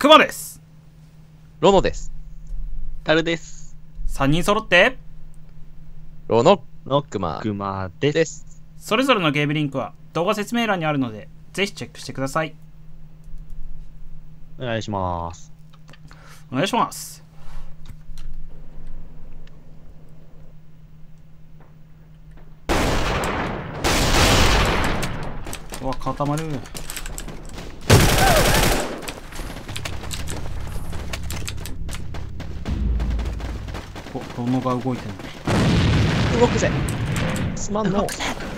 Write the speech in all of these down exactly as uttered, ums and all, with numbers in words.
クマです。 ロノです。 タルです。 さんにん揃ってロノノクマクマです。 です。 それぞれのゲームリンクは動画説明欄にあるのでぜひチェックしてください。 お願いします。 お願いします。うわ、固まる。お、ロノが動いてる。 動くぜ。すまんの。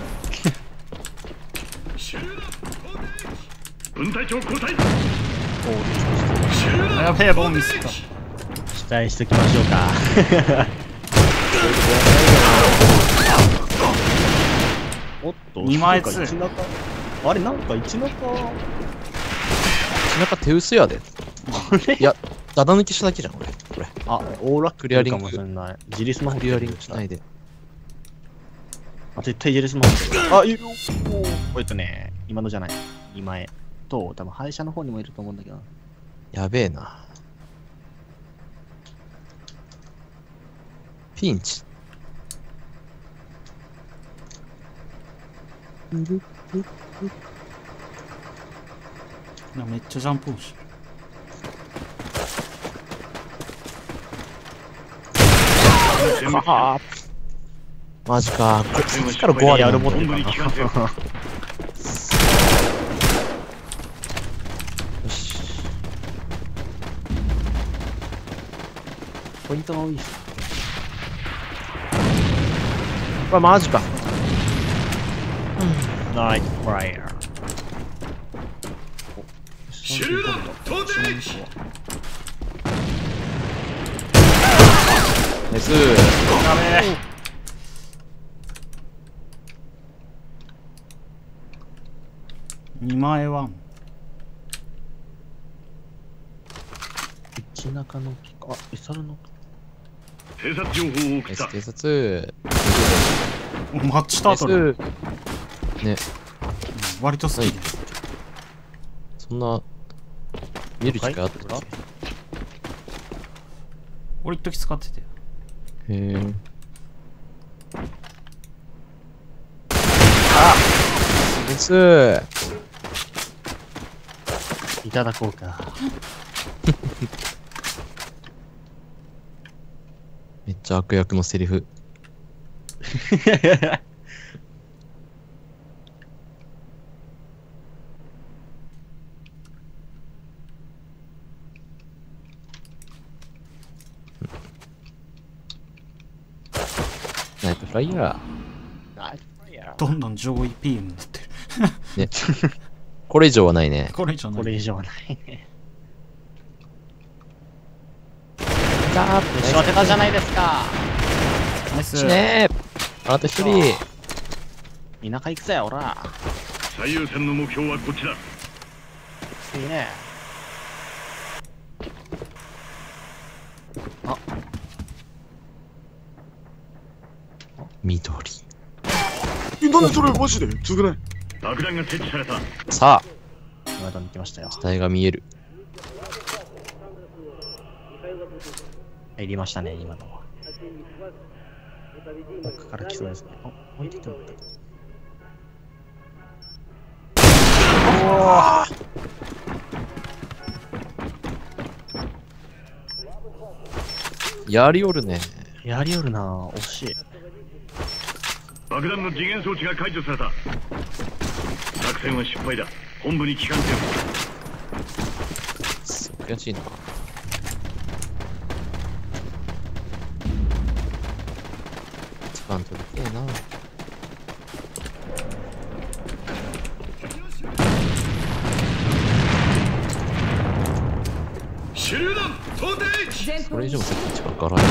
分隊長交代。 やべえ、ボンミスった。 期待しときましょうか。おっと、 にまいつあれ、なんか一中。 背中手薄やで。いや、ダダ抜きしただけじゃん、俺。これ。 あ、オーラクリアリングかもしれない。ジリスマホクリアリングしないで。 あ、絶対ジリスマホ。あ、いるよ。えっとね、今のじゃない。今へ。と、多分廃車の方にもいると思うんだけど。 やべえな。ピンチ。 なめっちゃジャンプオンしてる。 かマジか。こっちからご割あるもんね。よし。 ポイントが多いっす。 これマジか。 ナイトフライヤー。 手榴弾投擲。 ナイス。 やべえ。にまいワン。 内中の木か。あ、エサルの偵察情報を送った。 警察。 マッチタートル。 ね。 割と好き。 そんな、見る機会あったっけ？ 俺一時使ってて。 へえ。あです。 いただこうか。 めっちゃ悪役のセリフ。ナイトフライヤー。 ナイトフライヤー。 どんどん上位 ピーエム になってる。 ね。これ以上はないね。 これ以上ない。 これ以上はないね。 ザーよし、当てたじゃないですか。 ナイス。 しねー。あなた一人。 田舎行くぜ、おら。 最優先の目標はこっちだ。 いいね。あ、 緑。 え、なんでそれマジでつぐない。 爆弾が設置された。 さあ、 今だに来ましたよ。 死体が見える。 入りましたね、今のは。奥から来そうですね。あ、置いてきてもらった。 やりおるね。 やりよるなぁ、惜しい。 爆弾の次元装置が解除された。作戦は失敗だ。本部に帰還せよ。 悔しいな。一番取りてえな。 手榴弾投擲。 これ以上先に力からない。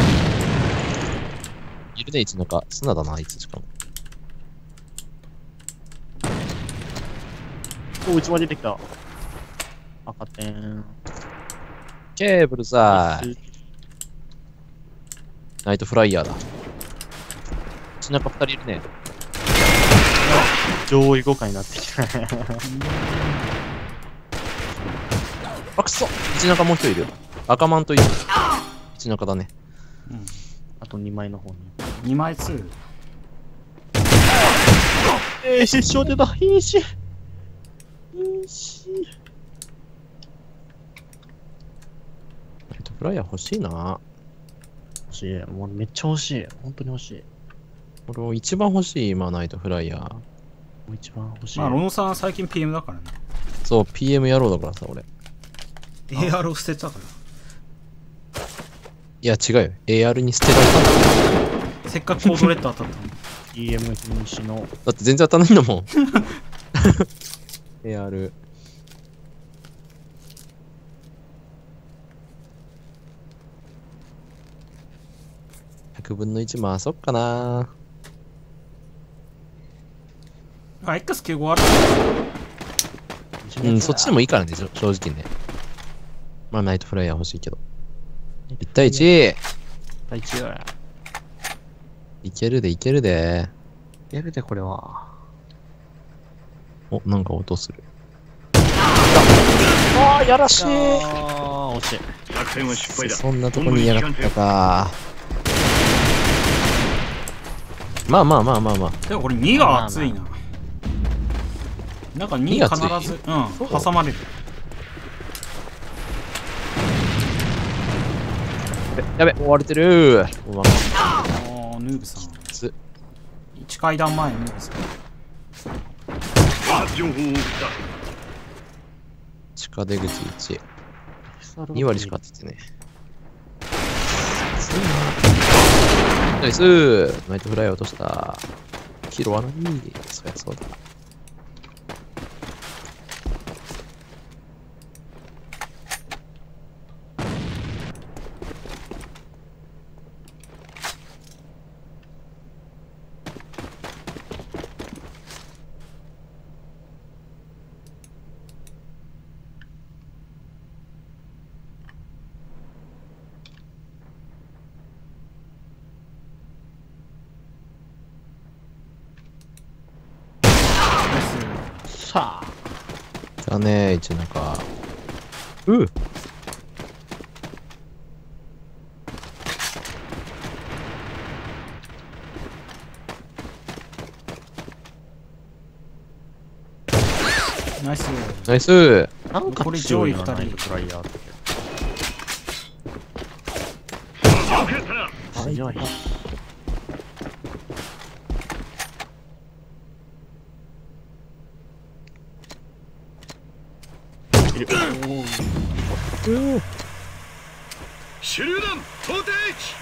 いるね、一中。砂だな、あいつしかも。 お、内まで出てきた。赤点。 ケーブルさー。ナイトフライヤーだ。一中二人いるね。 上位互換になってきた。 あ、くそ一中もう一人いる。赤マンといる。一中だね。 うんあとにまいの方に。 にまいツー。 えー、失笑出た。瀕死。瀕死。 ナイトフライヤー欲しいな。 欲しい。もうめっちゃ欲しい。本当に欲しい。も俺も一番欲しい今、ナイトフライヤー。 う一番欲しい。 まあロノさん最近 ピーエム だからね。 そう、ピーエム 野郎だからさ、俺。 エーアール を捨てたかいや、違うよ。エーアール に捨てられたんだ。 ら。せっかくコードレッド当たったのに。 ピーエム 瀕死の。 だって全然当たんないんだもん。エーアール。ひゃくぶんのいち回そっかな。 あ、エックスきゅうじゅうご ある。 うん、そっちでもいいからね、正直ね。まあ、ナイトフライヤー欲しいけど。いち対いち。 第一や。 いけるで、いけるで。 やるで、これは。 お、なんか音する。ああ、やらしい。 あー、惜しい。 作戦は失敗だ。 そんなとこにいやがったか。まあまあまあまあまあ。 でもこれにが熱いな。なんかに必ず、うん、挟まれる。 やべ、追われてる。 あー、ヌーブさん。 ついち階段前、ヌーブさん。 情報を送った。 地下出口いち。に割しか当ててね。ナイス。ナイトフライヤー落とした。キロは何？そりゃそうだ。 さあ。 だね、一なんか。うっ。 ナイス。 ナイス。 なんかこれ上位二人ナイトフライヤーって。 よくやったな。 強い。 手榴弾投擲。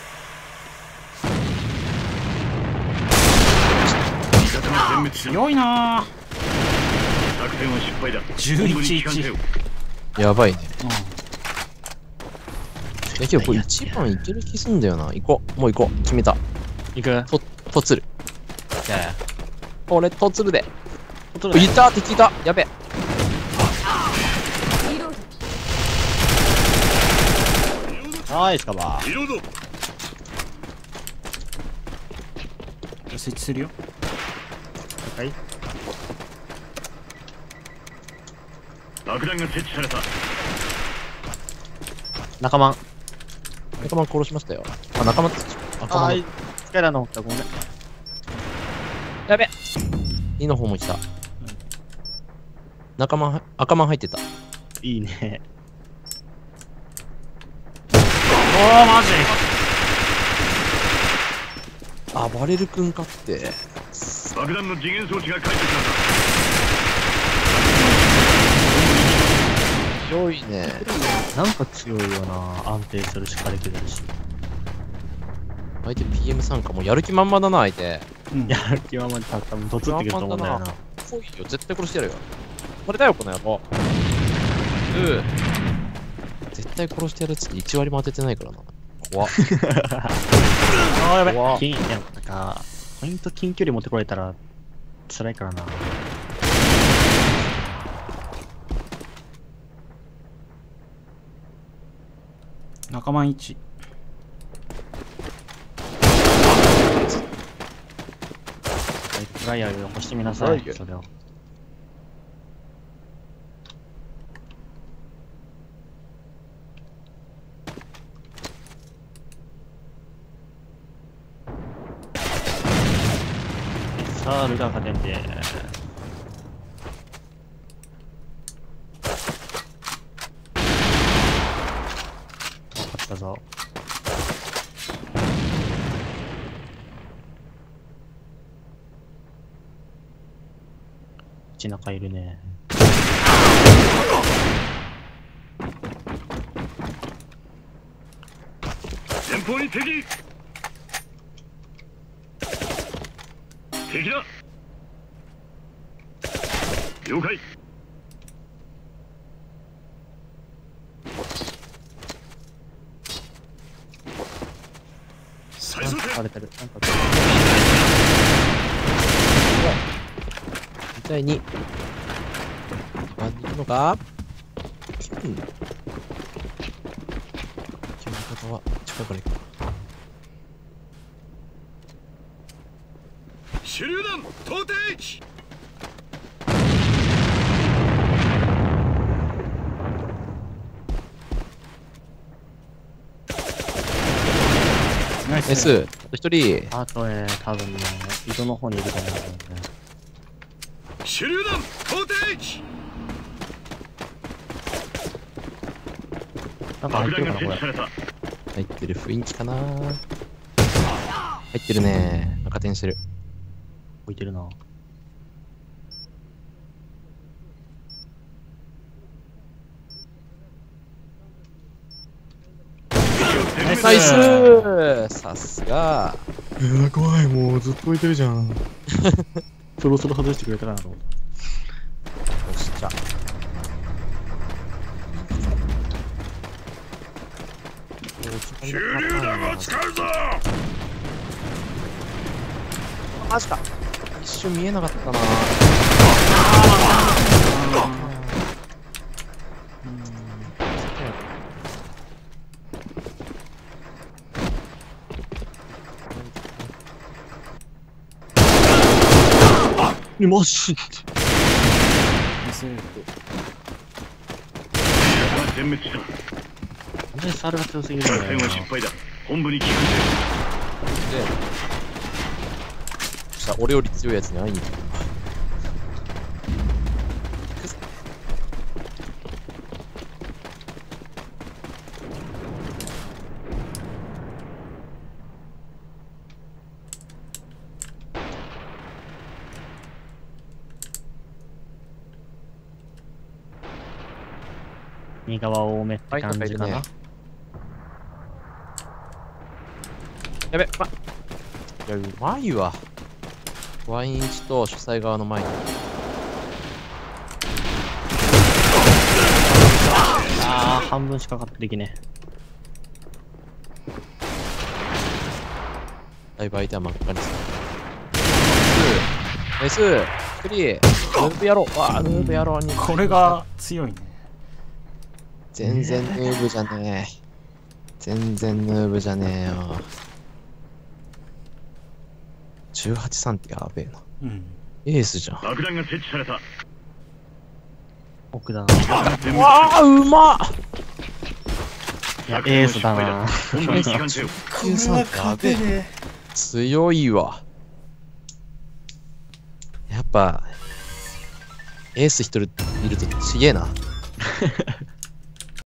味方が全滅した。 強いなー。 作戦は失敗だ。 じゅういちいち。 やばいね。 うん。 いやけどこれ一番いける気すんだよな。行こう。もう行こう。決めた。 行く。 と、とつる。 いやいや。 俺、とつるで。 とつるでいた敵いたやべ。 ナイスカバー。 リロード。 設置するよ。 はい。 爆弾が設置された。 仲間。 仲間殺しましたよ。あ、仲間って。仲間の。 あー、スカイラーの方ごめん。 やべ。にの方も来た。仲間、赤間入ってた。 いいね。 おー、マジ。 あ、バレル君かって。 爆弾の次元装置が解除さ強いね。 なんか強いよな。安定するし、火力出るし。 相手 ピーエム 参加もうやる気満々だな、相手。 うん。 やる気はまで多分とつってくると思うんだよな。 来いよ、絶対殺してやるよ。これだよ、この野郎。うー。絶対殺してやるっつっていち割も当ててないからな。怖っ。 あー、やべ。 怖っ。 近いや、なんか、ポイント近距離持ってこられたら辛いからな。 仲間いち。 フライヤーで起こしてみなさい、 フライヤーそれを。 さあ、ルガー加点で。分かったぞ。口中いるね。 前方に敵。敵だ。了解。最速荒れてる。なんかみたいに。あ、いるのかうん。決め方は近くに行く。 手榴弾投擲。 ナイス。 S、あと一人。 あとね、多分ね、井戸の方にいると思うんだよね。 手榴弾投擲。 なんか入ってるかな、これ。 された。 入ってる雰囲気かな。入ってるね。赤点してる。 置いてるな。 ナイス。 ナイス。さすが。 えー、怖い、もうずっと置いてるじゃん。 そろそろ外してくれたかなと思った。 よし、じゃあ。 手榴弾を使うぞ。 マジか。一瞬見えなかったな。 え、マジで。 ナイス。 全滅した。 なんでサルが強すぎるんだよな。 作戦は失敗だ。本部に聞くんだよ。 で、そしたら俺より強いやつに会いに行く。 右側多めって感じかな。 はいやべ、ま、いや、うまいわ。ワインチと主催側の前に。 ああ、半分しかかってできねだいぶ相手は真っ赤にする。ナイスナイスクリーヌーブ野郎わあ、ヌーブ野郎に。 これが強いね。 全然ヌーブじゃねえ。全然ヌーブじゃねえよ。じゅうはちさんってやべえな。 うん。 エースじゃん。 爆弾が設置された。 奥だな。 わあ、うまっ。 いや、エースだな。 本部に帰還せよ。 これは勝てね強いわ。やっぱ、エース一人いるとちげえな。